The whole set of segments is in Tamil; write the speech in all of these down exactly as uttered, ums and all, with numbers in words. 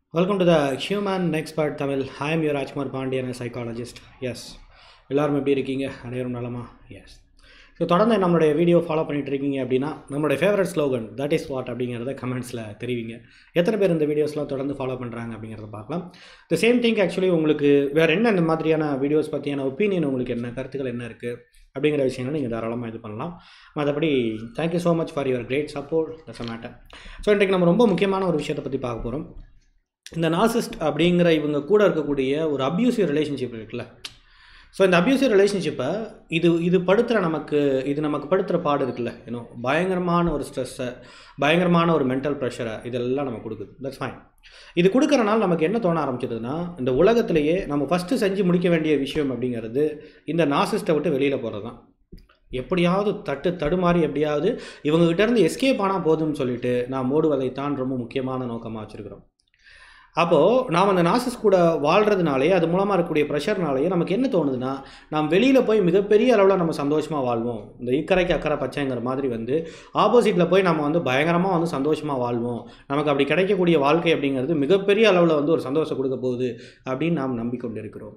Welcome to the Human Expert Tamil. I am your Rajkumar Pandian, a psychologist. Yes. எல்லாரும் எப்படி இருக்கீங்க? அனைவரும் நலமா? எஸ். ஸோ தொடர்ந்து நம்மளுடைய வீடியோ ஃபாலோ பண்ணிட்டு இருக்கீங்க அப்படின்னா நம்மளுடைய favourite slogan that is what அப்படிங்கிறத கமெண்ட்ஸில் தெரிவிங்க. எத்தனை பேர் இந்த வீடியோஸ்லாம் தொடர்ந்து ஃபாலோ பண்ணுறாங்க அப்படிங்கிறத பார்க்கலாம். த சேம் திங் ஆக்சுவலி உங்களுக்கு வேறு என்ன இந்த மாதிரியான வீடியோஸ் பற்றியான ஒப்பீனியன் உங்களுக்கு என்ன கருத்துக்கள் என்ன இருக்குது அப்படிங்கிற விஷயங்களை நீங்கள் தாராளமாக இது பண்ணலாம். மற்றபடி thank you so much for your great support. That's a matter. So இன்றைக்கு நம்ம ரொம்ப முக்கியமான ஒரு விஷயத்தை பற்றி பார்க்க போகிறோம். இந்த நார்சிஸ்ட் அப்படிங்கிற இவங்க கூட இருக்கக்கூடிய ஒரு அப்யூசிவ் ரிலேஷன்ஷிப் இருக்குல்ல. ஸோ இந்த அப்யூசிவ் ரிலேஷன்ஷிப்பை இது இது படுத்துகிற நமக்கு இது நமக்கு படுத்துகிற பாடு இருக்குல்ல, ஏன்னோ பயங்கரமான ஒரு ஸ்ட்ரெஸ்ஸை, பயங்கரமான ஒரு மென்டல் ப்ரெஷரை இதெல்லாம் நமக்கு கொடுக்குது. That's fine. இது கொடுக்குறனால நமக்கு என்ன தோண ஆரம்பிச்சதுன்னா, இந்த உலகத்திலேயே நம்ம ஃபஸ்ட்டு செஞ்சு முடிக்க வேண்டிய விஷயம் அப்படிங்கிறது இந்த நார்சிஸ்ட்டை விட்டு வெளியில் போகிறது தான். எப்படியாவது தட்டு தடுமாறி எப்படியாவது இவங்ககிட்டேருந்து எஸ்கேப் ஆனால் போதும்னு சொல்லிட்டு நாம் ஓடுவதைத்தான் ரொம்ப முக்கியமான நோக்கமாக வச்சுருக்கிறோம். அப்போது நாம் அந்த நார்சிஸ்ட் கூட வாழ்கிறதுனாலே அது மூலமாக இருக்கக்கூடிய ப்ரெஷர்னாலேயே நமக்கு என்ன தோணுதுன்னா, நாம் வெளியில் போய் மிகப்பெரிய அளவில் நம்ம சந்தோஷமாக வாழ்வோம். இந்த இக்கரைக்கு அக்கறை பச்சைங்கிற மாதிரி வந்து ஆப்போசிட்டில் போய் நம்ம வந்து பயங்கரமாக வந்து சந்தோஷமாக வாழ்வோம். நமக்கு அப்படி கிடைக்கக்கூடிய வாழ்க்கை அப்படிங்கிறது மிகப்பெரிய அளவில் வந்து ஒரு சந்தோஷம் கொடுக்க போகுது அப்படின்னு நாம் நம்பிக்கொண்டு இருக்கிறோம்.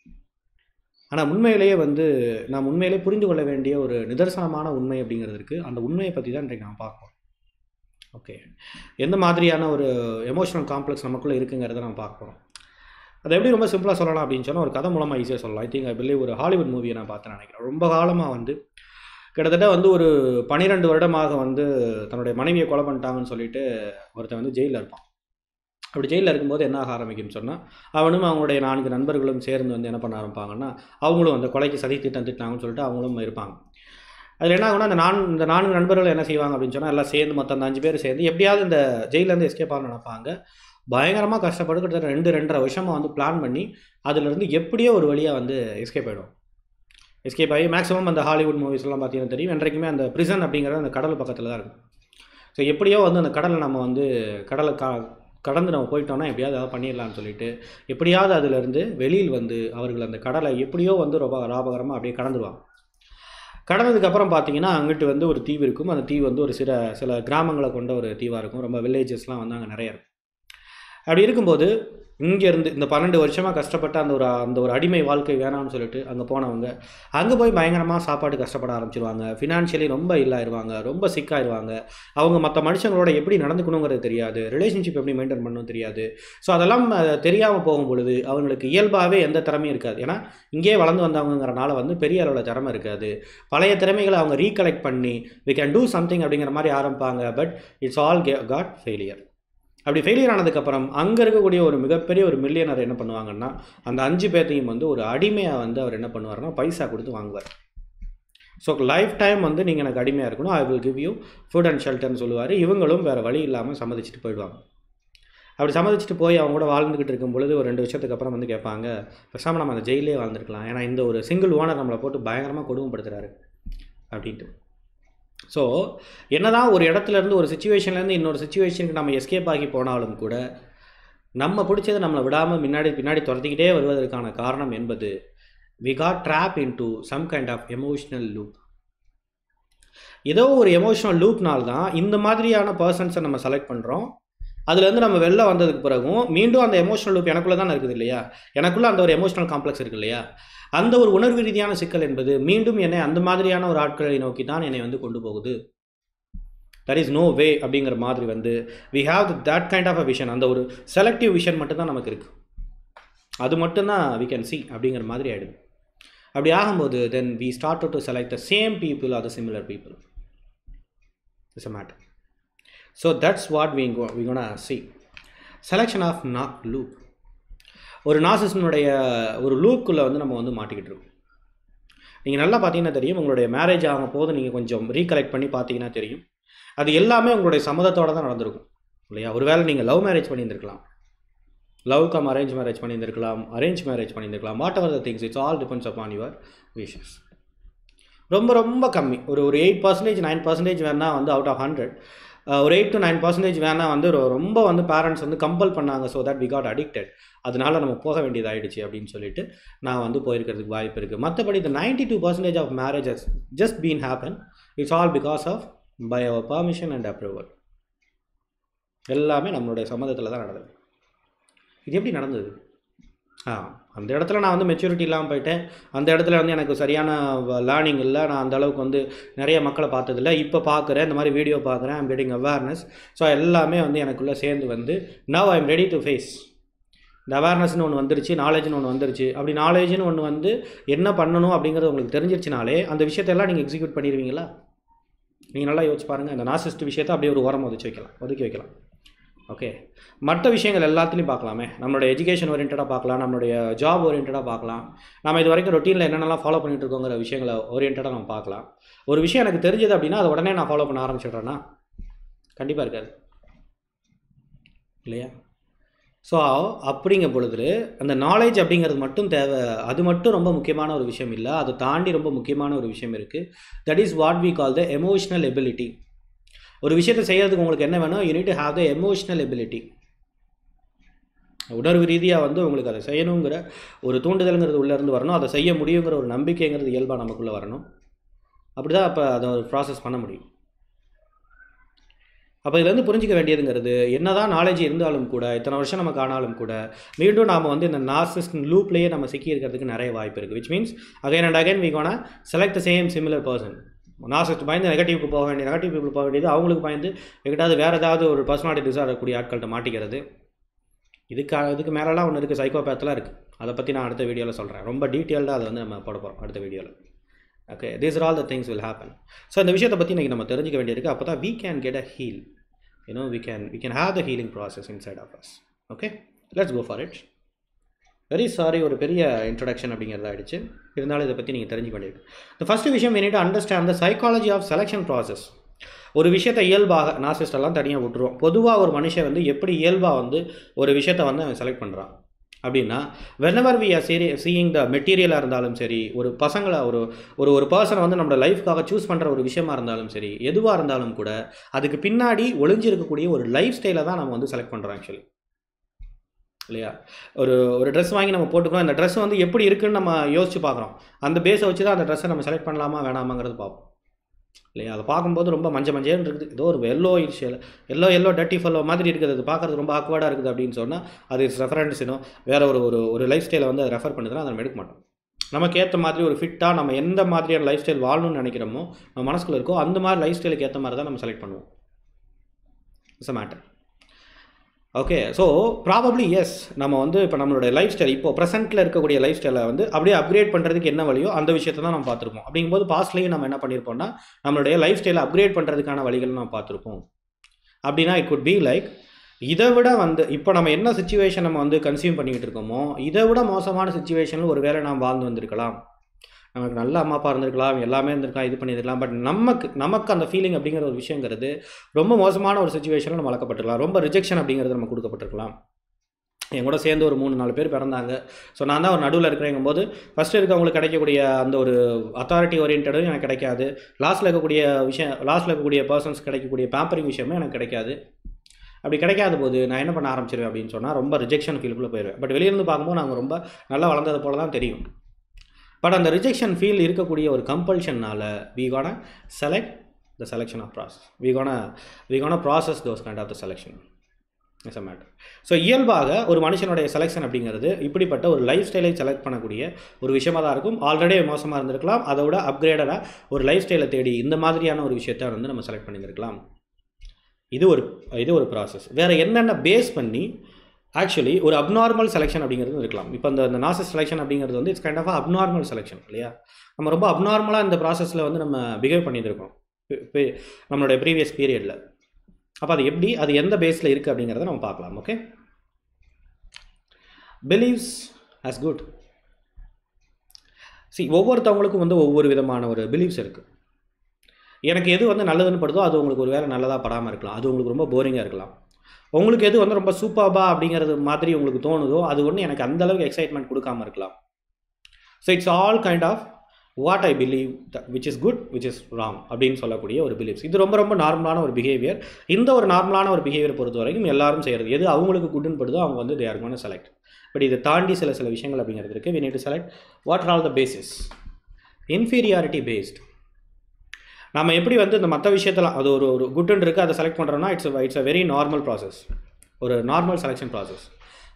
ஆனால் உண்மையிலேயே வந்து நாம் உண்மையிலே புரிந்து கொள்ள வேண்டிய ஒரு நிதர்சனமான உண்மை அப்படிங்கிறது இருக்குது. அந்த உண்மையை பற்றி தான் இன்றைக்கு நான் பார்ப்போம். ஓகே, எந்த மாதிரியான ஒரு எமோஷனல் காம்ப்ளெக்ஸ் நமக்குள்ளே இருக்குங்கிறத நம்ம பார்க்க போகிறோம். அதை எப்படி ரொம்ப சிம்பிளாக சொல்லலாம் அப்படின்னு சொன்னால் ஒரு கதை மூலமாக ஈஸியாக சொல்லலாம். ஐ திங்க் ஐ பிலீவ் ஒரு ஹாலிவுட் மூவியை நான் பார்த்தேன் நினைக்கிறேன். ரொம்ப காலமாக வந்து கிட்டத்தட்ட வந்து ஒரு பன்னிரெண்டு வருடமாக வந்து தன்னுடைய மனைவியை கொலை பண்ணிட்டாங்கன்னு சொல்லிட்டு ஒருத்தன் வந்து ஜெயிலில் இருப்பான். அப்படி ஜெயிலில் இருக்கும்போது என்ன ஆக ஆரம்பிக்கும்னு சொன்னால், அவனும் அவங்களுடைய நான்கு நண்பர்களும் சேர்ந்து வந்து என்ன பண்ண ஆரம்பிப்பாங்கன்னா, அவங்களும் அந்த கொலைக்கு சதி திட்டம் திட்டாங்கன்னு சொல்லிட்டு அவங்களும் இருப்பாங்க. அதில் என்ன ஆகுனா, அந்த நான் இந்த நான்கு நண்பர்கள் என்ன செய்வாங்க அப்படின்னு சொன்னால், எல்லாம் சேர்ந்து மொத்தம் அந்த அஞ்சு பேர் சேர்ந்து எப்படியாவது இந்த ஜெயிலேருந்து எஸ்கேப் ஆக நினைப்பாங்க. பயங்கரமாக கஷ்டப்பட்டு கிட்டத்தட்ட ரெண்டு ரெண்டரை வருஷமாக வந்து பிளான் பண்ணி அதிலிருந்து எப்படியோ ஒரு வழியாக வந்து எஸ்கேப் ஆகிடும். எஸ்கேப் ஆகி மேக்ஸிமம் அந்த ஹாலிவுட் மூவிஸ்லாம் பார்த்தீங்கன்னா தெரியும், என்றைக்குமே அந்த பிரிசன் அப்படிங்கிறது அந்த கடல் பக்கத்தில் தான் இருக்கும். ஸோ எப்படியோ வந்து அந்த கடலை நம்ம வந்து கடலை கா கடந்து நம்ம போயிட்டோம்னா எப்படியாவது அதை பண்ணிடலான்னு சொல்லிட்டு எப்படியாவது அதிலிருந்து வெளியில் வந்து அவர்கள் அந்த கடலை எப்படியோ வந்து ரொம்ப லாபகரமாக அப்படியே கடந்துருவாங்க. கடந்ததுக்கப்புறம் பார்த்தீங்கன்னா, அங்கிட்டு வந்து ஒரு தீவு இருக்கும். அந்த தீவு வந்து ஒரு சில சில கிராமங்களை கொண்ட ஒரு தீவாக இருக்கும். ரொம்ப வில்லேஜஸ்லாம் வந்து அங்கே நிறைய இருக்கும். அப்படி இருக்கும்போது இங்கேருந்து இந்த பன்னெண்டு வருஷமாக கஷ்டப்பட்ட அந்த ஒரு அந்த ஒரு அடிமை வாழ்க்கை வேணாம்னு சொல்லிட்டு அங்கே போனவங்க அங்கே போய் பயங்கரமாக சாப்பாடு கஷ்டப்பட ஆரம்பிச்சிருவாங்க. ஃபினான்ஷியலி ரொம்ப இல்லாயிருவாங்க, ரொம்ப சிக்காயிருவாங்க. அவங்க மற்ற மனுஷங்களோட எப்படி நடந்துக்கணுங்கிறது தெரியாது, ரிலேஷன்ஷிப் எப்படி மெயின்டைன் பண்ணணும் தெரியாது. ஸோ அதெல்லாம் தெரியாமல் போகும் பொழுது அவங்களுக்கு இயல்பாகவே எந்த திறமையும் இருக்காது. ஏன்னா இங்கேயே வளர்ந்து வந்தவங்கிறனால வந்து பெரிய அளவில் திறமை இருக்காது. பழைய திறமைகளை அவங்க ரீகலெக்ட் பண்ணி வி கேன் டூ சம்திங் அப்படிங்கிற மாதிரி ஆரம்பிப்பாங்க. But it's all got failure. அப்படி ஃபெயிலியர் ஆனதுக்கப்புறம் அங்கே இருக்கக்கூடிய ஒரு மிகப்பெரிய ஒரு மில்லியனர் என்ன பண்ணுவாங்கன்னா, அந்த அஞ்சு பேர்த்தையும் வந்து ஒரு அடிமையாக வந்து அவர் என்ன பண்ணுவார்னா பைசா கொடுத்து வாங்குவார். ஸோ லைஃப் டைம் வந்து நீங்கள் எனக்கு அடிமையாக இருக்கணும், I will give you food and ஷெல்டர்னு சொல்லுவார். இவங்களும் வேறு வழி இல்லாமல் சம்மதிச்சுட்டு போயிடுவாங்க. அப்படி சம்மதிச்சுட்டு போய் அவங்க கூட வாழ்ந்துக்கிட்டு இருக்கும் பொழுது ஒரு ரெண்டு வருஷத்துக்கு அப்புறம் வந்து கேட்பாங்க, பேசாமல் நம்ம அந்த ஜெயிலே வாழ்ந்துருக்கலாம், ஏன்னா இந்த ஒரு சிங்கிள் ஓனர் நம்மளை போட்டு பயங்கரமாக கொடுமைப்படுத்துகிறாரு அப்படின்ட்டு. ஸோ என்னதான் ஒரு இடத்துலேருந்து ஒரு சுச்சுவேஷன்லேருந்து இன்னொரு சுச்சுவேஷனுக்கு நம்ம எஸ்கேப் ஆகி போனாலும் கூட நம்ம பிடிச்சதை நம்மளை விடாமல் முன்னாடி பின்னாடி துரத்திக்கிட்டே வருவதற்கான காரணம் என்பது we got trapped into some kind of emotional loop. ஏதோ ஒரு எமோஷனல் லூப்னால் தான் இந்த மாதிரியான பர்சன்ஸை நம்ம செலக்ட் பண்ணுறோம். அதுலேருந்து நம்ம வெளில வந்ததுக்கு பிறகும் மீண்டும் அந்த எமோஷனல் லூப் எனக்குள்ளே தானே இருக்குது இல்லையா, எனக்குள்ளே அந்த ஒரு எமோஷனல் காம்ப்ளெக்ஸ் இருக்குது இல்லையா, அந்த ஒரு உணர்வு ரீதியான சிக்கல் என்பது மீண்டும் என்னை அந்த மாதிரியான ஒரு ஆட்களை நோக்கி தான் என்னை வந்து கொண்டு போகுது. தட் இஸ் நோ வே அப்படிங்கிற மாதிரி வந்து we have that kind of a vision. அந்த ஒரு செலக்டிவ் விஷன் மட்டும்தான் நமக்கு இருக்குது, அது மட்டும்தான் வி கேன் சி அப்படிங்கிற மாதிரி ஆகிடுது. அப்படி ஆகும்போது then we start to select the same people are the similar people. It's a matter. So that's what we go we gonna see selection of not loop. ஒரு நார்சிஸ்டினுடைய ஒரு லூப்புக்குள்ளே வந்து நம்ம வந்து மாட்டிக்கிட்டு இருக்கோம். நீங்கள் நல்லா பார்த்தீங்கன்னா தெரியும், உங்களுடைய மேரேஜ் ஆகும் போது நீங்கள் கொஞ்சம் ரீகலெக்ட் பண்ணி பார்த்தீங்கன்னா தெரியும், அது எல்லாமே உங்களுடைய சம்மதத்தோடு தான் நடந்திருக்கும் இல்லையா. ஒரு வேளை நீங்கள் லவ் மேரேஜ் பண்ணியிருந்திருக்கலாம், லவ் கம் அரேஞ்ச் மேரேஜ் பண்ணியிருந்திருக்கலாம், அரேஞ்ச் மேரேஜ் பண்ணியிருந்திருக்கலாம், whatever the things, it's all depends upon your wishes. ரொம்ப ரொம்ப கம்மி, ஒரு ஒரு எயிட் பர்சன்டேஜ் நைன் பர்சன்டேஜ் வேணால் வந்து அவுட் ஆஃப் ஹண்ட்ரட் ஒரு எயிட் டு நைன் பர்சன்டேஜ் வேணால் வந்து ரொம்ப வந்து பேரண்ட்ஸ் வந்து கம்பல் பண்ணாங்க. So that we got addicted, அதனால நம்ம போக வேண்டியதாகிடுச்சு அப்படின்னு சொல்லிட்டு நான் வந்து போயிருக்கிறதுக்கு வாய்ப்பு இருக்குது. மற்றபடி இந்த ninety two percentage of marriages just been happen. It's all because of by our permission and approval. எல்லாமே நம்மளுடைய சம்மதத்தில் தான் நடந்தது. இது எப்படி நடந்தது? ஆ அந்த இடத்துல நான் வந்து மெச்சூரிட்டி இல்லாமல் போயிட்டேன். அந்த இடத்துல வந்து எனக்கு சரியான லேர்னிங் இல்லை. நான் அந்த அளவுக்கு வந்து நிறைய மக்களை பார்த்ததில்ல. இப்போ பார்க்குறேன், இந்த மாதிரி வீடியோ பார்க்குறேன், ஐம் கெட்டிங் அவேர்னஸ். ஸோ எல்லாமே வந்து எனக்குள்ளே சேர்ந்து வந்து now I am ready to face. இந்த அவேர்னஸ்னு ஒன்று வந்துருச்சு, நாலேஜ்னு ஒன்று வந்துருச்சு. அப்படி நாலேஜ்னு ஒன்று வந்து என்ன பண்ணணும் அப்படிங்கிறது உங்களுக்கு தெரிஞ்சிருச்சுனாலே அந்த விஷயத்தெல்லாம் நீங்கள் எக்ஸிக்யூட் பண்ணிடுவீங்களா? நீங்கள் நல்லா யோசிச்சு பாருங்கள். அந்த நார்சிஸ்ட் விஷயத்தை அப்படியே ஒரு ஓரம் ஒதுக்கி வைக்கலாம் ஒதுக்கி வைக்கலாம் ஓகே. மற்ற விஷயங்கள் எல்லாத்துலேயும் பார்க்கலாமே. நம்மளுடைய எஜுகேஷன் ஓரியன்டாக பார்க்கலாம், நம்மளுடைய ஜாப் ஓரியன்டாக பார்க்கலாம். நம்ம இது வரைக்கும் ரொட்டீனில் என்னென்னலாம் ஃபாலோ பண்ணிட்டு இருக்கோங்கிற விஷயங்களை ஓரியன்டாக நம்ம பார்க்கலாம். ஒரு விஷயம் எனக்கு தெரிஞ்சது அப்படின்னா அதை உடனே நான் ஃபாலோ பண்ண ஆரம்பிச்சிடுறேன்னா கண்டிப்பாக இருக்காது இல்லையா? ஸோ அப்படிங்கும் பொழுது அந்த நாலேஜ் அப்படிங்கிறது மட்டும் தேவை. அது மட்டும் ரொம்ப முக்கியமான ஒரு விஷயம் இல்லை, அதை தாண்டி ரொம்ப முக்கியமான ஒரு விஷயம் இருக்குது. That is what we call the emotional ability. ஒரு விஷயத்தை செய்கிறதுக்கு உங்களுக்கு என்ன வேணும்? You need to have the emotional ability. உணர்வு ரீதியாக வந்து உங்களுக்கு அதை செய்யணுங்கிற ஒரு தூண்டுதல்ங்கிறது உள்ளேருந்து வரணும். அதை செய்ய முடியுங்கிற ஒரு நம்பிக்கைங்கிறது இயல்பாக நமக்குள்ளே வரணும். அப்படி தான் அப்போ அதை ஒரு ப்ராசஸ் பண்ண முடியும். அப்போ இதுலேருந்து புரிஞ்சிக்க வேண்டியதுங்கிறது, என்ன தான் நாலேஜ் இருந்தாலும் கூட, இத்தனை வருஷம் நமக்கு ஆனாலும் கூட, மீண்டும் நாம் வந்து இந்த நார்சிஸ்ட் லூப்லேயே நம்ம சிக்கி இருக்கிறதுக்கு நிறைய வாய்ப்பு இருக்குது. Which means again and again we gonna select the same similar person. Narcissist பயந்து நெகட்டிவ்க்கு போக வேண்டிய நெகட்டிவ் பீப்புள் போக வேண்டியது, அவங்களுக்கு பயந்து எங்கிட்டாவது வேறு ஏதாவது ஒரு பர்சனாலிட்டி டிசார்டர் கூடிய ஆட்கள்கிட்ட மாட்டிக்கிறது. இதுக்கு இதுக்கு மேலெலாம் ஒன்று இருக்குது, சைக்கோபேத்தெலாம் இருக்குது. அதை பற்றி நான் அடுத்த வீடியோவில் சொல்கிறேன். ரொம்ப டீட்டெயில்டாக அதை வந்து நம்ம போட போகிறோம் அடுத்த வீடியோவில். Okay, these are all the things will happen. So இந்த விஷயத்தை பற்றி இன்றைக்கி நம்ம தெரிஞ்சிக்க வேண்டியிருக்கு. அப்போ தான் we can get a heal. You know, we can we can have the healing process inside of us. Okay, let's go for it. Very sorry, ஒரு பெரிய இன்ட்ரடக்ஷன் அப்படிங்கிறது ஆகிடுச்சு. இருந்தாலும் இதை பற்றி நீங்கள் தெரிஞ்சுக்க வேண்டியிருக்கு. the first விஷயம் we need to understand the psychology of selection process. ஒரு விஷயத்தை இயல்பாக நார்சிஸ்டெல்லாம் தனியாக விட்டுருவோம். பொதுவாக ஒரு மனுஷன் வந்து எப்படி இயல்பாக வந்து ஒரு விஷயத்தை வந்து அவன் செலக்ட் பண்ணுறான் அப்படின்னா, whenever we are seeing the மெட்டீரியலாக இருந்தாலும் சரி, ஒரு பசங்களை ஒரு ஒரு ஒரு பர்சனை வந்து நம்மளோட லைஃப்காக சூஸ் பண்ணுற ஒரு விஷயமா இருந்தாலும் சரி, எதுவாக இருந்தாலும் கூட அதுக்கு பின்னாடி ஒளிஞ்சிருக்கக்கூடிய ஒரு லைஃப் ஸ்டைலை தான் நம்ம வந்து செலக்ட் பண்ணுறோம் ஆக்சுவலி இல்லையா? ஒரு ஒரு ட்ரெஸ் வாங்கி நம்ம போட்டுக்கிறோம், அந்த ட்ரெஸ் வந்து எப்படி இருக்குன்னு நம்ம யோசிச்சு பார்க்குறோம். அந்த பேஸை வச்சு தான் அந்த ட்ரெஸ்ஸை நம்ம செலக்ட் பண்ணலாமா வேணாமாங்கிறது பார்ப்போம் இல்லையா? அதை பார்க்கும்போது ரொம்ப மஞ்ச மஞ்சேன்னு இருக்குது, ஏதோ ஒரு yellow issue yellow yellow dirty fellow மாதிரி இருக்குது, அது பார்க்குறது ரொம்ப ஆக்வர்டாக இருக்குது அப்படின்னு சொன்னால் அது இட்ஸ் ரெஃபரன்ஸ் இன்னும் வேறு ஒரு ஒரு ஒரு லைஃப் ஸ்டைலை வந்து அதை ரெஃபர் பண்ணுதுன்னா அதை நம்ம எடுக்க மாட்டோம். நமக்கு ஏற்ற மாதிரி ஒரு ஃபிட்டாக நம்ம எந்த மாதிரியான லைஃப் ஸ்டைல் வாழணும்னு நினைக்கிறோமோ நம்ம மனசுக்குள்ள இருக்கோ அந்த மாதிரி லைஃப் ஸ்டைலுக்கு ஏற்ற மாதிரி தான் நம்ம செலக்ட் பண்ணுவோம். It's a matter. Okay, so probably yes, நம்ம வந்து இப்போ நம்மளுடைய லைஃப் ஸ்டைல் இப்போ ப்ரெசென்ட்டில் இருக்கக்கூடிய லைஃப் ஸ்டைலை வந்து அப்படியே அப்கிரேட் பண்ணுறதுக்கு என்ன வழியோ அந்த விஷயத்தை தான் நம்ம பார்த்துருப்போம். அப்படிங்கும்போது பாஸ்ட்லேயும் நம்ம என்ன பண்ணியிருப்போம்னா நம்மளுடைய லைஃப் ஸ்டைலை அப்கிரேட் பண்ணுறதுக்கான வழிகள் நம்ம பார்த்துருப்போம். அப்படின்னா இட் குட் பி லைக், இதை விட வந்து இப்போ நம்ம என்ன சுச்சுவேஷன் நம்ம வந்து கன்சியூம் பண்ணிக்கிட்டு இருக்கோமோ இதை விட மோசமான சுச்சுவேஷனில் ஒரு வேளை நாம் வாழ்ந்து வந்திருக்கலாம். நமக்கு நல்ல அம்மா அப்பா இருந்திருக்கலாம், எல்லாமே இருந்திருக்கலாம், இது பண்ணியிருக்கலாம். பட் நமக்கு நமக்கு அந்த ஃபீலிங் அப்படிங்கிற ஒரு விஷயங்கிறது ரொம்ப மோசமான ஒரு சுச்சுவேஷனில் நம்ம வளர்க்கப்பட்டிருக்கலாம். ரொம்ப ரிஜெக்ஷன் அப்படிங்கிறது நம்ம கொடுக்கப்பட்டிருக்கலாம். என் கூட சேர்ந்து ஒரு மூணு நாலு பேர் பிறந்தாங்க. ஸோ நான் தான் ஒரு நடுவில் இருக்கிறேங்கும் போது ஃபஸ்ட்டு இருக்கவங்களுக்கு கிடைக்கக்கூடிய அந்த ஒரு அத்தாரிட்டி ஓரியன்டும் எனக்கு கிடைக்காது. லாஸ்ட்டில் இருக்கக்கூடிய விஷயம் லாஸ்ட்டில் இருக்கக்கூடிய பர்சன்ஸ் கிடைக்கக்கூடிய பேம்பரிங் விஷயமே எனக்கு கிடைக்காது. அப்படி கிடைக்காத போது நான் என்ன பண்ண ஆரம்பிச்சிருவேன் அப்படின்னு சொன்னால் ரொம்ப ரிஜெக்ஷன் ஃபீலுக்குள்ளே போயிடுவேன். பட் வெளியிருந்து பார்க்கும்போது நாங்கள் ரொம்ப நல்லா வளர்ந்தது போல தான் தெரியும். பட் அந்த ரிஜெக்ஷன் ஃபீல் இருக்கக்கூடிய ஒரு கம்பல்ஷனால் we gonna select the selection of process we gonna we gonna process those kind of the selection. It's a matter. So இயல்பாக ஒரு மனுஷனுடைய செலெக்ஷன் அப்படிங்கிறது இப்படிப்பட்ட ஒரு லைஃப் ஸ்டைலை செலக்ட் பண்ணக்கூடிய ஒரு விஷயமாக தான் இருக்கும். ஆல்ரெடி மோசமாக இருந்திருக்கலாம், அதை விட அப்கிரேடடாக ஒரு லைஃப் ஸ்டைலை தேடி இந்த மாதிரியான ஒரு விஷயத்தை வந்து நம்ம செலக்ட் பண்ணியிருக்கலாம். இது ஒரு இது ஒரு ப்ராசஸ். வேறு என்னென்ன பேஸ் பண்ணி ஆக்சுவலி ஒரு அப்நார்மல் செலெக்ஷன் அப்படிங்கிறது இருக்கலாம். இப்போ இந்த இந்த நார்சிஸ்ட் செலெக்ஷன் அப்படிங்கிறது வந்து it's kind of abnormal selection இல்லையா? நம்ம ரொம்ப அப்நார்மலாக இந்த ப்ராசஸில் வந்து நம்ம பிஹேவ் பண்ணியிருக்கோம் நம்மளுடைய ப்ரீவியஸ் பீரியடில். அப்போ அது எப்படி, அது எந்த பேஸில் இருக்குது அப்படிங்கிறத நம்ம பார்க்கலாம். Okay, believes as good. See, ஒவ்வொருத்தவங்களுக்கும் வந்து ஒவ்வொரு விதமான ஒரு பிலீவ்ஸ் இருக்குது. எனக்கு எது வந்து நல்லதுன்னு படுதோ அது உங்களுக்கு ஒரு வேலை நல்லதாக படாமல் இருக்கலாம், அது உங்களுக்கு ரொம்ப போரிங்காக இருக்கலாம். உங்களுக்கு எது வந்து ரொம்ப சூப்பர்பா அப்படிங்கிறது மாதிரி உங்களுக்கு தோணுதோ அது ஒன்று எனக்கு அந்தளவுக்கு எக்ஸைட்மெண்ட் கொடுக்காமல் இருக்கலாம். So it's all kind of what I believe which is good which is wrong அப்படின்னு சொல்லக்கூடிய ஒரு பிலீவ்ஸ். இது ரொம்ப ரொம்ப நார்மலான ஒரு பிஹேவியர். இந்த ஒரு நார்மலான ஒரு பிஹேவியர் பொறுத்த வரைக்கும் எல்லாரும் செய்கிறது, எது அவங்களுக்கு குட்னு படுதோ அவங்க வந்து they are gonna select. But இதை தாண்டி சில சில விஷயங்கள் அப்படிங்கிறது இருக்குது. We need to select what are all the basis. Inferiority based. நம்ம எப்படி வந்து இந்த மற்ற விஷயத்தில் அது ஒரு ஒரு குட்னு இருக்குது அதை செலக்ட் பண்ணுறோன்னா it's it's a very normal process, ஒரு normal selection process.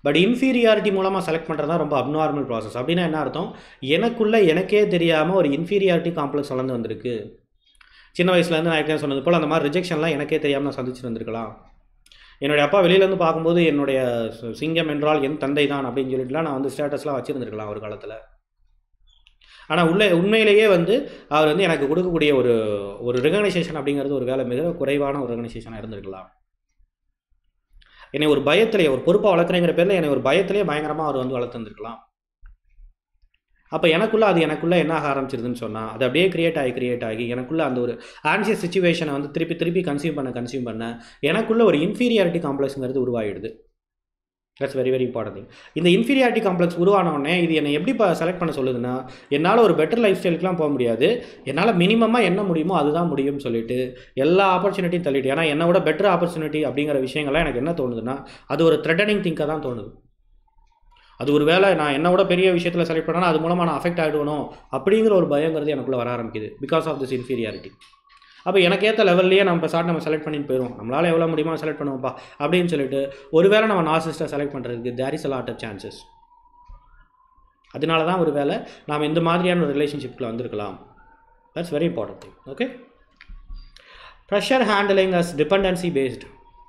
But inferiority மூலமாக செலக்ட் பண்ணுறது தான் ரொம்ப அப்நார்மல் ப்ராசஸ். அப்படின்னா என்ன அர்த்தம்? எனக்குள்ளே எனக்கே தெரியாமல் ஒரு இன்ஃபீரியாரிட்டி காம்ப்ளெக்ஸ் வளர்ந்து வந்திருக்கு. சின்ன வயசுலேருந்து நான் ஏற்கனவே சொன்னது போல் அந்த மாதிரி ரிஜெக்ஷன்லாம் எனக்கே தெரியாமல் நான் சந்திச்சுட்டு வந்திருக்கலாம். என்னுடைய அப்பா வெளியிலேருந்து பார்க்கும்போது என்னுடைய சிங்கம் என்றால் என் தந்தை தான் அப்படின்னு சொல்லிட்டுலாம் நான் வந்து ஸ்டேட்டஸ்லாம் வச்சுருந்துருக்கலாம் ஒரு காலத்தில். ஆனால் உள்ளே உண்மையிலேயே வந்து அவர் வந்து எனக்கு கொடுக்கக்கூடிய ஒரு ஒரு ரெகனைசேஷன் அப்படிங்கிறது ஒரு வேலை மிக குறைவான ஒரு ரெகனைசேஷனாக இருந்திருக்கலாம். என்னை ஒரு பயத்திலே ஒரு பொறுப்பாக வளர்க்குறேங்கிற பேரில் என்னை ஒரு பயத்திலே பயங்கரமாக அவர் வந்து வளர்த்துருந்துருக்கலாம். அப்போ எனக்குள்ளே அது எனக்குள்ளே என்ன ஆக ஆரம்பிச்சிருதுன்னு சொன்னால் அது அப்படியே கிரியேட் ஆகி கிரியேட் ஆகி எனக்குள்ளே அந்த ஒரு ஆன்சியஸ் சுச்சுவேஷனை வந்து திருப்பி திருப்பி கன்சியூம் பண்ண கன்சியூம் பண்ண எனக்குள்ளே ஒரு இன்ஃபீரியாரிட்டி காம்ப்ளெக்ஸுங்கிறது உருவாகிடுது. That's very very important thing. இந்த இன்ஃபீரியாரிட்டி காம்ப்ளெக்ஸ் உருவானோடனே இது என்னை எப்படி இப்போ செலக்ட் பண்ண சொல்லுதுன்னா, என்னால் ஒரு பெட்டர் லைஃப் ஸ்டைலுக்குலாம் போக முடியாது, என்னால் மினிமமாக என்ன முடியுமோ அதுதான் முடியும்னு சொல்லிட்டு எல்லா ஆப்பர்ச்சுனிட்டியும் தள்ளிட்டு, ஏன்னா என்னை விட பெட்டர் ஆப்பர்ச்சுனிட்டி அப்படிங்கிற விஷயங்கள்லாம் எனக்கு என்ன தோணுதுன்னா அது ஒரு த்ரெட்டனிங் திங்காக தான் தோணுது. அது ஒரு வேளை நான் என்னை விட பெரிய விஷயத்தில் செலக்ட் பண்ணால் அது மூலமாக நான் அஃபெக்ட் ஆகிடுவணும் அப்படிங்கிற ஒரு பயங்கிறது எனக்குள்ளே வர ஆரம்பிக்குது பிகாஸ் ஆஃப் திஸ் இன்ஃபீரியாரிட்டி. அப்போ எனக்கு ஏற்ற லெவல்லையே நம்ம இப்போ சாட் நம்ம செலக்ட் பண்ணிட்டு போயிடும், நம்மளால் எவ்வளோ முடியுமோ செலக்ட் பண்ணுவோம்ப்பா அப்படின்னு சொல்லிட்டு ஒருவேளை நம்ம நார்சிஸ்ட்டை செலக்ட் பண்ணுறதுக்கு there is a lot of chances. அதனால தான் ஒரு வேளை நாம் இந்த மாதிரியான ஒரு ரிலேஷன்ஷிப்பில் வந்திருக்கலாம். That's very important thing. Okay, pressure handling as dependency based.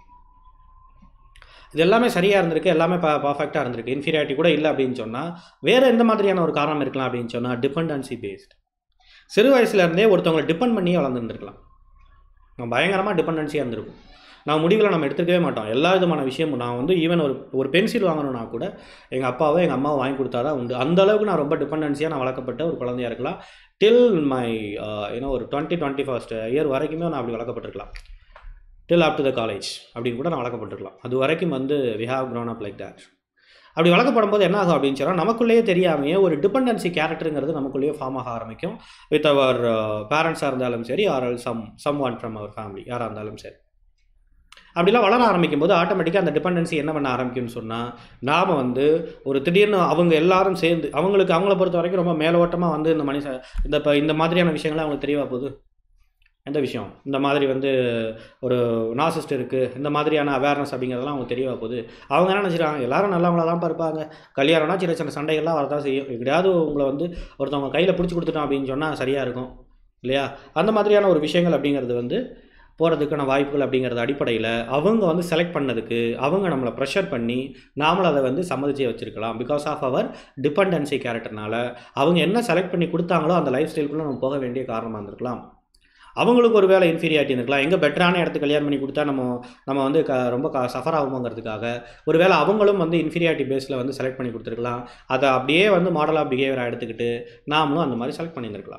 இது எல்லாமே சரியாக இருந்திருக்கு, எல்லாமே ப பர்ஃபெக்டாக இருந்திருக்கு, இன்ஃபீரியாரிட்டி கூட இல்லை அப்படின்னு சொன்னால் வேறு எந்த மாதிரியான ஒரு காரணம் இருக்கலாம் அப்படின்னு சொன்னால் டிபெண்டன்சி பேஸ்டு. சிறு வயசுலேருந்தே ஒருத்தவங்களை டிபெண்ட் பண்ணியே வளர்ந்துருந்துருக்கலாம். நம்ம பயங்கரமாக டிபெண்டன்சியாக இருந்திருக்கும். நான் முடிவில் நம்ம எடுத்துக்கவே மாட்டோம் எல்லா விதமான விஷயமும். நான் வந்து ஈவன் ஒரு ஒரு பென்சில் வாங்கணும்னா கூட எங்கள் அப்பாவோ எங்கள் அம்மாவை வாங்கி கொடுத்தா தான் உண்டு. அந்தளவுக்கு நான் ரொம்ப டிபெண்டன்சியாக நான் வளர்க்கப்பட்ட ஒரு குழந்தையாக இருக்கலாம். டில் மை ஏன்னா ஒரு டுவெண்ட்டி டுவெண்ட்டி ஃபர்ஸ்ட் இயர் வரைக்குமே நான் அப்படி வளர்க்கப்பட்டிருக்கலாம். டில் அப் டு த காலேஜ் அப்படின்னு கூட நான் வளர்க்கப்பட்டிருக்கலாம். அது வரைக்கும் வந்து we have grown up like that. அப்படி வளர்க்கப்படும் போது என்ன ஆகும் அப்படின்னு சொன்னால் நமக்குள்ளேயே தெரியாமையே ஒரு டிபெண்டன்சி கேரக்டருங்கிறது நமக்குள்ளேயே ஃபார்ம் ஆக ஆரம்பிக்கும். வித் அவர் பேரண்ட்ஸாக இருந்தாலும் சரி or some someone from our family யாராக இருந்தாலும் சரி. அப்படிலாம் வளர ஆரம்பிக்கும் போது ஆட்டோமேட்டிக்காக அந்த டிபெண்டன்சி என்ன பண்ண ஆரம்பிக்கும்னு சொன்னால் நாம் வந்து ஒரு திடீர்னு அவங்க எல்லாரும் சேர்ந்து அவங்களுக்கு அவங்கள பொறுத்த வரைக்கும் ரொம்ப மேலோட்டமாக வந்து இந்த மனுஷன் இந்த இப்போ இந்த மாதிரியான விஷயங்கள்லாம் அவங்களுக்கு தெரியவா போகுது. எந்த விஷயம் இந்த மாதிரி வந்து ஒரு நார்சிஸ்ட் இருக்குது இந்த மாதிரியான அவேர்னஸ் அப்படிங்கிறதெல்லாம் அவங்க தெரியவா போகுது. அவங்க என்ன நினச்சிட்டாங்க, எல்லாரும் நல்லவங்களா தான் இருப்பாங்க, கல்யாணம்னா சின்ன சின்ன சண்டைகள்லாம் வரதான் செய்யும், எப்படியாவது உங்களை வந்து ஒருத்தவங்க கையில் பிடிச்சி கொடுத்துட்டோம் அப்படின்னு சொன்னால் சரியாக இருக்கும் இல்லையா. அந்த மாதிரியான ஒரு விஷயங்கள் அப்படிங்கிறது வந்து போகிறதுக்கான வாய்ப்புகள் அப்படிங்கிறது அடிப்படையில் அவங்க வந்து செலக்ட் பண்ணதுக்கு அவங்க நம்மளை ப்ரெஷர் பண்ணி நாமளும் அதை வந்து சம்மதிச்சே வச்சுருக்கலாம். பிகாஸ் ஆஃப் அவர் டிபெண்டன்சி கேரக்டர்னால அவங்க என்ன செலக்ட் பண்ணி கொடுத்தாங்களோ அந்த லைஃப் ஸ்டைலுக்குள்ளே நம்ம போக வேண்டிய காரணமாக இருந்திருக்கலாம். அவங்களுக்கு ஒரு வேலை இன்ஃபீரியாரிட்டி இருக்கலாம், எங்கே பெட்டரான இடத்துக்கு கல்யாணம் பண்ணி கொடுத்தா நம்ம நம்ம வந்து க ரொம்ப க சஃபர் ஆகுமோங்கிறதுக்காக ஒரு வேளை அவங்களும் வந்து இன்ஃபீரியாரிட்டி பேஸில் வந்து செலக்ட் பண்ணி கொடுத்துருக்கலாம். அதை அப்படியே வந்து மாடல் ஆஃப் பிஹேவியராக எடுத்துக்கிட்டு நாமளும் அந்த மாதிரி செலக்ட் பண்ணியிருந்துருக்கலாம்.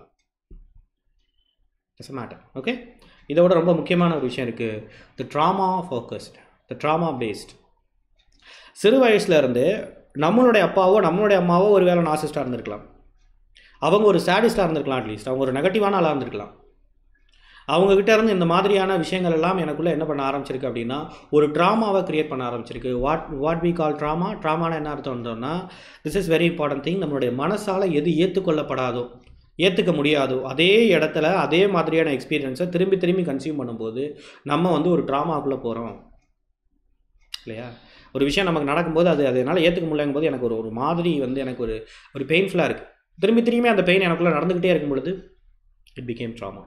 It's a matter. ஓகே, இதை விட ரொம்ப முக்கியமான ஒரு விஷயம் இருக்குது, the trauma focused, the trauma based. சிறு வயசுலேருந்து நம்மளுடைய அப்பாவோ நம்மளுடைய அம்மாவோ ஒரு வேளை நார்சிஸ்டாக இருந்திருக்கலாம், அவங்க ஒரு சேடிஸ்டாக இருந்திருக்கலாம், அட்லீஸ்ட் அவங்க ஒரு நெகட்டிவான ஆளாக இருந்திருக்கலாம். அவங்கக்கிட்ட இருந்து இந்த மாதிரியான விஷயங்கள் எல்லாம் எனக்குள்ளே என்ன பண்ண ஆரம்பிச்சிருக்கு அப்படின்னா ஒரு ட்ராமாவை க்ரியேட் பண்ண ஆரம்பிச்சிருக்கு. What what we call trauma. ட்ராமானா என்ன அர்த்தம்னா this is very important thing. நம்மளுடைய மனசால் எது ஏற்றுக்கொள்ளப்படாதோ ஏற்றுக்க முடியாதோ அதே இடத்துல அதே மாதிரியான எக்ஸ்பீரியன்ஸை திரும்பி திரும்பி கன்சியூம் பண்ணும்போது நம்ம வந்து ஒரு ட்ராமாக்குள்ளே போகிறோம் இல்லையா. ஒரு விஷயம் நமக்கு நடக்கும்போது அது அது என்னால் ஏற்றுக்க முடியலங்கும் போது எனக்கு ஒரு ஒரு மாதிரி வந்து எனக்கு ஒரு ஒரு பெயின்ஃபுல்லாக இருக்குது. திரும்பி திரும்பி அந்த பெயின் எனக்குள்ளே நடந்துக்கிட்டே இருக்கும் பொழுது இட் பிகேம் ட்ராமா.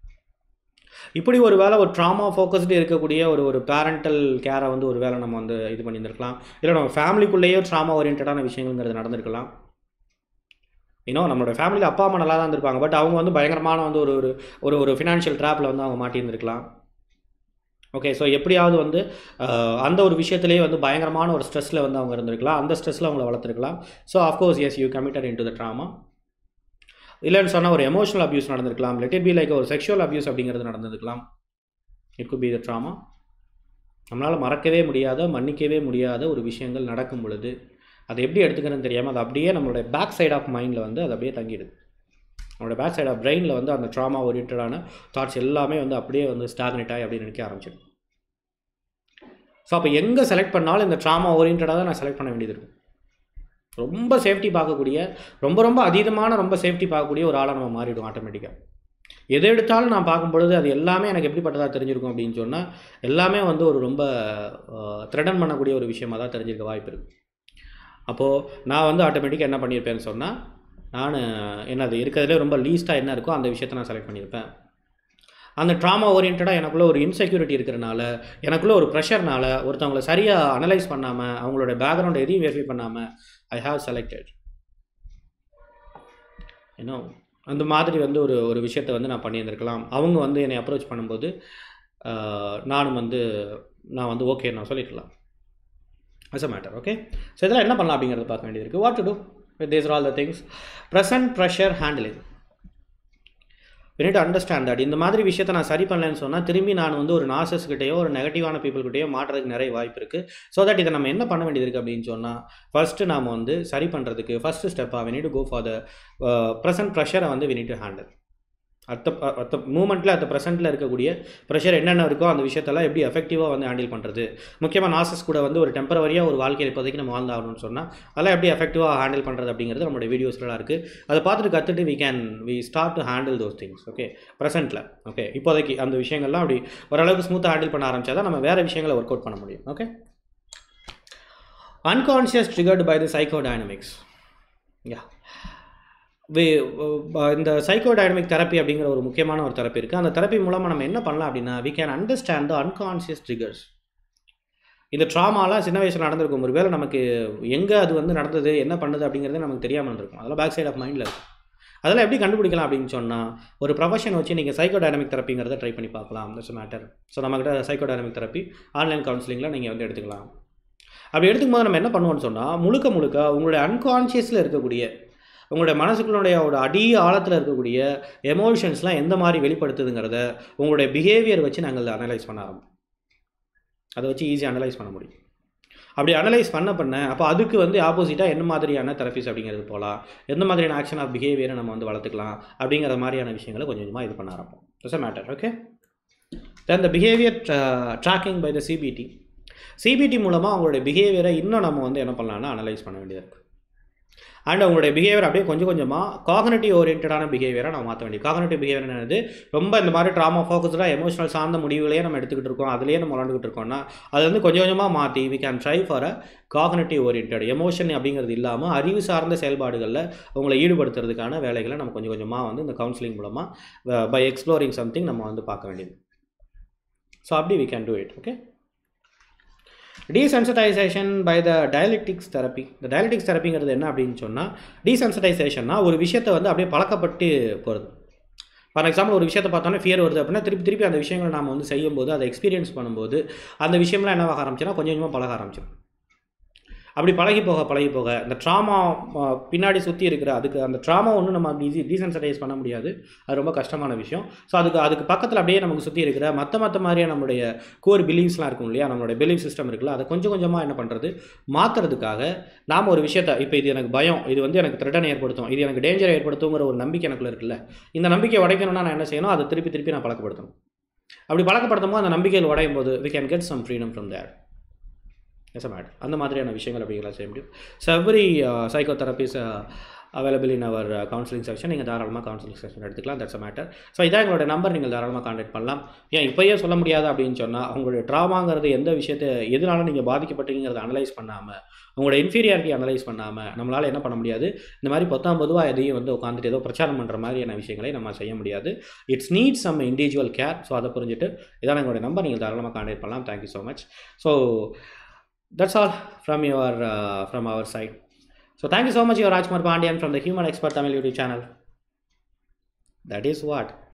இப்படி ஒரு வேளை ஒரு ட்ராமா ஃபோக்கஸ்டு இருக்கக்கூடிய ஒரு ஒரு பேரண்டல் கேரை வந்து ஒரு வேளை நம்ம வந்து இது பண்ணியிருந்திருக்கலாம். இல்லை நம்ம ஃபேமிலிக்குள்ளேயே ட்ராமா ஓரியன்டான விஷயங்கள்ங்கிறது நடந்திருக்கலாம். இன்னும் நம்மளோட ஃபேமிலியில் அப்பா அம்மா நல்லா தான் இருந்திருப்பாங்க, பட் அவங்க வந்து பயங்கரமான வந்து ஒரு ஒரு ஒரு ஃபினான்ஷியல் ட்ராப்பில் வந்து அவங்க மாட்டியிருந்திருக்கலாம். ஓகே, ஸோ எப்படியாவது வந்து அந்த ஒரு விஷயத்துலேயே வந்து பயங்கரமான ஒரு ஸ்ட்ரெஸ்ஸில் வந்து அவங்க இருந்திருக்கலாம், அந்த ஸ்ட்ரெஸ்ஸில் அவங்கள வளர்த்துருக்கலாம். So of course yes you committed into the trauma. இல்லைன்னு சொன்னால் ஒரு எமோஷனல் அப்யூஸ் நடந்திருக்கலாம், லெட் இட் பி லைக் ஒரு செக்ஷுவல் அப்யூஸ் அப்படிங்கிறது நடந்திருக்கலாம். It could be the trauma. நம்மளால் மறக்கவே முடியாத மன்னிக்கவே முடியாத ஒரு விஷயங்கள் நடக்கும் பொழுது அதை எப்படி எடுத்துக்கிறதுன்னு தெரியாமல் அது அப்படியே நம்மளோட பேக் சைட் ஆஃப் மைண்டில் வந்து அது அப்படியே தங்கிடுது. நம்மளோட பேக் சைட் ஆஃப் பிரெயினில் வந்து அந்த ட்ராமா ஓரியன்டான தாட்ஸ் எல்லாமே வந்து அப்படியே வந்து ஸ்டாக்னேட் ஆகி அப்படின்னு நினைக்க ஆரம்பிச்சிடும். ஸோ அப்போ எங்கே செலக்ட் பண்ணாலும் இந்த ட்ராமா ஓரியன்டாக தான் நான் செலக்ட் பண்ண வேண்டியது இருக்கும். ரொம்ப சேஃப்டி பார்க்கக்கூடிய ரொம்ப ரொம்ப அதீதமான ரொம்ப சேஃப்டி பார்க்கக்கூடிய ஒரு ஆளாக நம்ம மாறிடும் ஆட்டோமேட்டிக்காக. எது எடுத்தாலும் நான் பார்க்கும் பொழுது அது எல்லாமே எனக்கு எப்படிப்பட்டதாக தெரிஞ்சிருக்கும் அப்படின்னு சொன்னால் எல்லாமே வந்து ஒரு ரொம்ப த்ரெட்டன் பண்ணக்கூடிய ஒரு விஷயமாக தான் தெரிஞ்சிருக்க வாய்ப்பு இருக்குது. அப்போது நான் வந்து ஆட்டோமேட்டிக்காக என்ன பண்ணியிருப்பேன்னு சொன்னால், நான் என்னது இருக்கிறதுலே ரொம்ப லீஸ்ட்டாக என்ன இருக்கோ அந்த விஷயத்தை நான் செலக்ட் பண்ணியிருப்பேன். அந்த ட்ராமா ஓரியன்டாக எனக்குள்ளே ஒரு இன்செக்யூரிட்டி இருக்கிறனால, எனக்குள்ளே ஒரு ப்ரெஷர்னால, ஒருத்தவங்களை சரியாக அனலைஸ் பண்ணாமல், அவங்களோட பேக்ரவுண்ட் எதையும் வெரிஃபை பண்ணாமல் ஐ ஹாவ் செலக்டட் இன்னும் அந்த மாதிரி வந்து ஒரு ஒரு விஷயத்தை வந்து நான் பண்ணியிருந்திருக்கலாம். அவங்க வந்து என்னை அப்ரோச் பண்ணும்போது நானும் வந்து நான் வந்து ஓகே நான் சொல்லிக்கலாம் as a matter. Okay, so இதெல்லாம் என்ன பண்ணலாம் அப்படிங்கிறத பார்க்க வேண்டியது இருக்குது. What to do with these are all the things. Present pressure handling, we need to understand that இந்த மாதிரி விஷயத்தை நான் சரி பண்ணலன்னு சொன்னால் திரும்பி நான் வந்து ஒரு நாசஸ்கிட்டையோ ஒரு நெகட்டிவான பீப்புள்கிட்டையோ மாட்டுறதுக்கு நிறைய வாய்ப்பு இருக்குது. ஸோ தட் இதை நம்ம என்ன பண்ண வேண்டியது இருக்குது அப்படின்னு சொன்னால், ஃபஸ்ட்டு நாம் வந்து சரி பண்ணுறதுக்கு ஃபஸ்ட்டு ஸ்டெப்பாக we need to go for the uh, present pressure வந்து we need to handle. அத்த அத்த மூமெண்ட்டில் அத்த ப்ரெசென்ட்டில் இருக்கக்கூடிய ப்ரெஷர் என்னென்ன இருக்கோ அந்த விஷயத்தெல்லாம் எப்படி எஃபெக்டிவாக வந்து ஹேண்டில் பண்ணுறது. முக்கியமாக நாசஸ் கூட வந்து ஒரு டெம்பரவரியாக ஒரு வாழ்க்கையில் இப்போதைக்கு நம்ம வாழ்ந்தாகணும்னு சொன்னால் அதெல்லாம் எப்படி எஃபெக்டிவாக ஹேண்டில் பண்ணுறது அப்படிங்கிறது நம்மளுடைய வீடியோஸ்லாம் இருக்குது. அதை பார்த்துட்டு கற்றுட்டு we can we start to handle those things. Okay, ப்ரெசென்ட்டில் ஓகே இப்போதைக்கு அந்த விஷயங்கள்லாம் அப்படி ஓரளவுக்கு ஸ்மூத்தாக ஹேண்டில் பண்ண ஆரம்பித்தா தான் நம்ம வேறு விஷயங்களை ஒர்க் அவுட் பண்ண முடியும். Okay, unconscious triggered by the psychodynamics. Yeah way இந்த சைக்கோ டைனமிக் தெரப்பி அப்படிங்கிற ஒரு முக்கியமான ஒரு தெரப்பி இருக்குது. அந்த தெரப்பி மூலமாக நம்ம என்ன பண்ணலாம் அப்படின்னா, we can understand the unconscious triggers. இந்த ட்ராமாலாம் சின்ன வயசில் நடந்திருக்கும், ஒரு வேளை நமக்கு எங்கே அது வந்து நடந்தது என்ன பண்ணுது அப்படிங்கிறது நமக்கு தெரியாமல் இருந்திருக்கும். அதெல்லாம் பேக் சைட் ஆஃப் மைண்டில் இருக்கும். அதெல்லாம் எப்படி கண்டுபிடிக்கலாம் அப்படின்னு சொன்னால், ஒரு ப்ரொஃபஷன் வச்சு நீங்கள் சைக்கோ டைனமிக் தெரப்பிங்கிறத ட்ரை பண்ணி பார்க்கலாம். That's matter. ஸோ நம்மகிட்ட சைக்கோ டைனமிக் தெரப்பி ஆன்லைன் கவுன்சிலிங்கில் நீங்கள் வந்து எடுத்துக்கலாம். அப்படி எடுத்துக்கும் போது நம்ம என்ன பண்ணுவோம்னு சொன்னால், முழுக்க முழுக்க உங்களுடைய அன்கான்ஷியஸில் இருக்கக்கூடிய உங்களுடைய மனசுக்குள்ளுடைய ஒரு அடி ஆழத்தில் இருக்கக்கூடிய எமோஷன்ஸ்லாம் எந்த மாதிரி வெளிப்படுத்துதுங்கிறத உங்களுடைய பிஹேவியர் வச்சு நாங்கள் அனலைஸ் பண்ண ஆரம்பிப்போம். அதை வச்சு ஈஸியாக அனலைஸ் பண்ண முடியும். அப்படி அனலைஸ் பண்ண பண்ண அப்போ அதுக்கு வந்து ஆப்போசிட்டாக என்ன மாதிரியான தெரபிஸ் அப்படிங்கிறது போகலாம், எந்த மாதிரியான ஆக்ஷன் ஆஃப் பிஹேவியரை நம்ம வந்து வளர்த்துக்கலாம் அப்படிங்கிற மாதிரியான விஷயங்களை கொஞ்சம் கொஞ்சமாக இது பண்ண ஆரம்பிப்போம். It's a matter. Okay, then the behaviour tracking by the CBT. CBT மூலமாக அவங்களுடைய பிஹேவியரை இன்னும் நம்ம வந்து என்ன பண்ணலாம்னா அனலைஸ் பண்ண வேண்டியது இருக்குது. அண்ட் அவங்களுடைய பிஹேவியர் அப்படியே கொஞ்சம் கொஞ்சமாக காக்னிட்டிவ் ஓரியன்டான பிஹேவியராக நம்ம மாற்ற வேண்டியது. காக்னிட்டிவ் பிஹேவியர் என்னது, ரொம்ப இந்த மாதிரி ட்ராமா ஃபோக்கஸ்டாக எமோஷனல் சார்ந்த முடிவுகளையே நம்ம எடுத்துக்கிட்டு இருக்கோம், அதுலேயே நம்ம விளாண்டுக்கிட்டு இருக்கோம்னா அது வந்து கொஞ்சம் கொஞ்சமாக மாற்றி we can try for a cognitive orient. Emotion அப்படிங்கிறது இல்லாமல் அறிவு சார்ந்த செயல்பாடுகளில் அவங்களை ஈடுபடுத்துறதுக்கான வேலைகளை நம்ம கொஞ்சம் கொஞ்சமாக வந்து இந்த கவுன்சிலிங் மூலமாக பை எக்ஸ்ப்ளோரிங் சம்திங் நம்ம வந்து பார்க்க வேண்டியது. ஸோ அப்படி we can do it. Okay, desensitization by the dialectics therapy. இந்த டயலெக்டிக்ஸ் தெரப்பிங்கிறது என்ன அப்படின்னு சொன்னால், டீசென்சிட்டைசேஷன்னா ஒரு விஷயத்தை வந்து அப்படியே பழக்கப்பட்டு போகிறது. ஃபார் எக்ஸாம்பிள் ஒரு விஷயத்தை பார்த்தோன்னா ஃபியர் வருது அப்படின்னா திருப்பி திருப்பி அந்த விஷயங்களை நாம் வந்து செய்யும்போது அதை எக்ஸ்பீரியன்ஸ் பண்ணும்போது அந்த விஷயம்லாம் என்னவாக ஆரம்பிச்சுன்னா கொஞ்சம் கொஞ்சமாக பழக ஆரம்பிச்சிடும். அப்படி பழகி போக பழகி போக இந்த ட்ராமா பின்னாடி சுற்றி இருக்கிற அதுக்கு அந்த ட்ராமா ஒன்றும் நம்ம அப்படி ஈஸி டீசென்சிட்டைஸ் பண்ண முடியாது, அது ரொம்ப கஷ்டமான விஷயம். ஸோ அதுக்கு அதுக்கு பக்கத்தில் அப்படியே நமக்கு சுற்றி இருக்கிற மற்ற மற்ற மாதிரியான நம்மளுடைய கோர் பிலீஃப்ஸ்லாம் இருக்கும் இல்லையா, நம்மளுடைய பிலீஃப் சிஸ்டம் இருக்குல்ல, அதை கொஞ்சம் கொஞ்சமாக என்ன பண்ணுறது மாற்றுறதுக்காக நாம் ஒரு விஷயத்தை இப்போ இது எனக்கு பயம், இது வந்து எனக்கு த்ரெட்டனை ஏற்படுத்தும், இது எனக்கு டேஞ்சரை ஏற்படுத்துங்கிற ஒரு நம்பிக்கை எனக்குள்ள இருக்குல்ல, இந்த நம்பிக்கையை உடைக்கணும்னா நான் என்ன செய்யணும், அதை திருப்பி திருப்பி நான் பழக்கப்படுத்தணும். அப்படி பழக்கப்படுத்தும் போது அந்த நம்பிக்கையில் உடையும் போது we can get some freedom from there. Yes a mat அந்த மாதிரியான விஷயங்கள் அப்படிங்கலாம் செய்ய முடியும். So every psycho therapies available in our counselling section. நீங்கள் தாராளமாக கவுன்சிலிங் செக்ஷன் எடுத்துக்கலாம். That's a matter. ஸோ இதான் எங்களோட நம்பர், நீங்கள் தாராளமாக கான்டாக்ட் பண்ணலாம். ஏன் இப்போயே சொல்ல முடியாது அப்படின்னு சொன்னால், உங்களுடைய ட்ராமாங்கிறது எந்த விஷயத்தை எதனால நீங்கள் பாதிக்கப்பட்டீங்கிறத அனலைஸ் பண்ணாமல், உங்களோட இன்ஃபீரியாரிட்டி அனலைஸ் பண்ணாமல் நம்மளால் என்ன பண்ண முடியாது, இந்த மாதிரி பத்தாம் பொதுவாக எதையும் வந்து உட்காந்துட்டு ஏதோ பிரச்சாரம் பண்ணுற மாதிரியான விஷயங்களை நம்ம செய்ய முடியாது. It's needs some individual care. So அதை புரிஞ்சுட்டு இதான் எங்களுடைய நம்பர், நீங்கள் தாராளமாக கான்டாக்ட் பண்ணலாம். Thank you so much. So that's all from your uh, from our side. So thank you so much. You are Rajkumar Pandian from the Human Expert Tamil YouTube channel. That is what